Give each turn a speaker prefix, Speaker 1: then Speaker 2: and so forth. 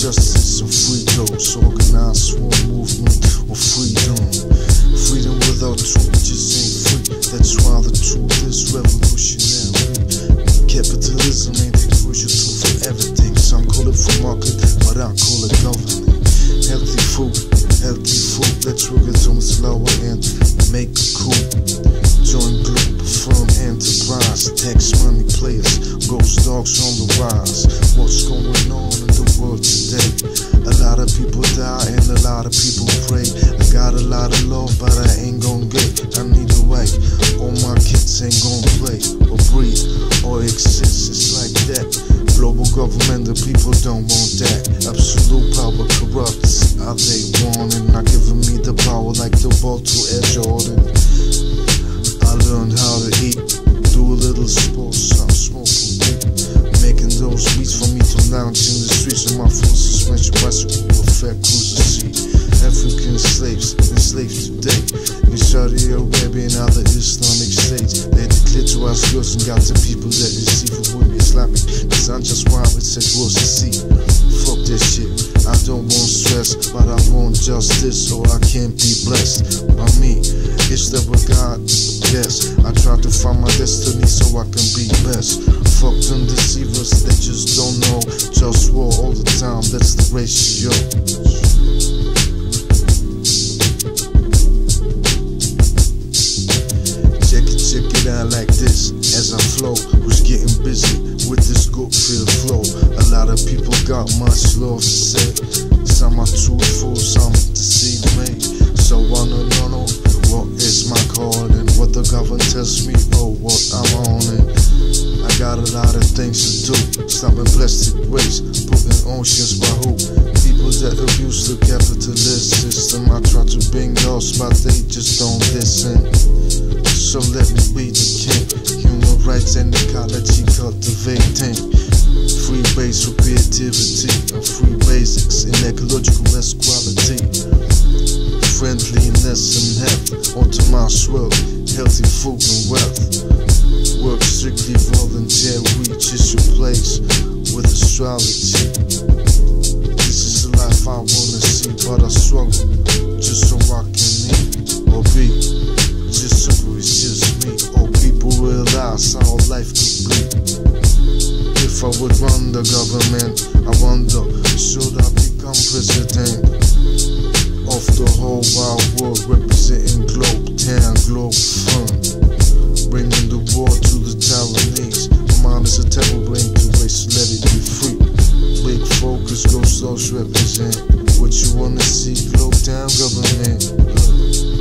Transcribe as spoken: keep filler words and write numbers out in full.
Speaker 1: justice and free those. Organized swarm movement of freedom. Freedom without truth just ain't free. That's why the truth is revolutionary. Capitalism ain't the crucial tool for everything. Some call it free market, but I call it governing. Healthy food, healthy food. Let's work it on slower and make it cool. Join group, firm enterprise. Tax money players, ghost dogs on the rise. What's going on in the world today? A lot of people die and a lot of people pray. I got a lot of love, but I ain't gon' get. I need a way. All my kids ain't gon' play or breathe or exist. It's like that. Global government, the people don't want that. Absolute power corrupts. How they want it, not giving me the power like the ball to Air Jordan. I learned how to eat, do a little sports, I'm smoking weed, making those beats for me to lounge in the streets of my full suspension bicycle with fat cruiser seat. African slaves, enslaved today in Saudi Arabia and other Islamic states. They declare to us girls and got the people that receive it with me Islamic. Cause I'm just wild with sex was to see. Fuck that shit, I don't want stress, but I want justice so I can't be blessed by me. It's the God, yes. I try to find my destiny so I can be best. Fuck them deceivers, they just don't know. Just war all the time, that's the ratio. Check it, check it out like this. As I flow, was getting busy with this good feel flow. A lot of people got much love to say. Some are truthful, some deceive me. So I don't know what is my calling, what the government tells me, oh what I'm on it. I got a lot of things to do, stopping plastic waste, putting oceans by who? People that abuse the capitalist system. I try to bring laws, but they just don't listen. So let me be the king. Human rights and ecology cultivating. Free base for creativity and free basics in ecological equality. Friendliness and health, Ultima's world, healthy food and wealth. Work strictly volunteer, reach your place with astrology. This is the life I wanna see, but I struggle just so I can eat or be. Just so it's just me, or people realize how life could be. If I would run the government, I wonder, should I become president of the whole wide world, representing Globe Town, Globe Fun, bringing the war to the Taiwanese. My mind is a terrible brain to waste, let it be free. Big focus, go souls represent what you wanna see. Globe Town government. Look.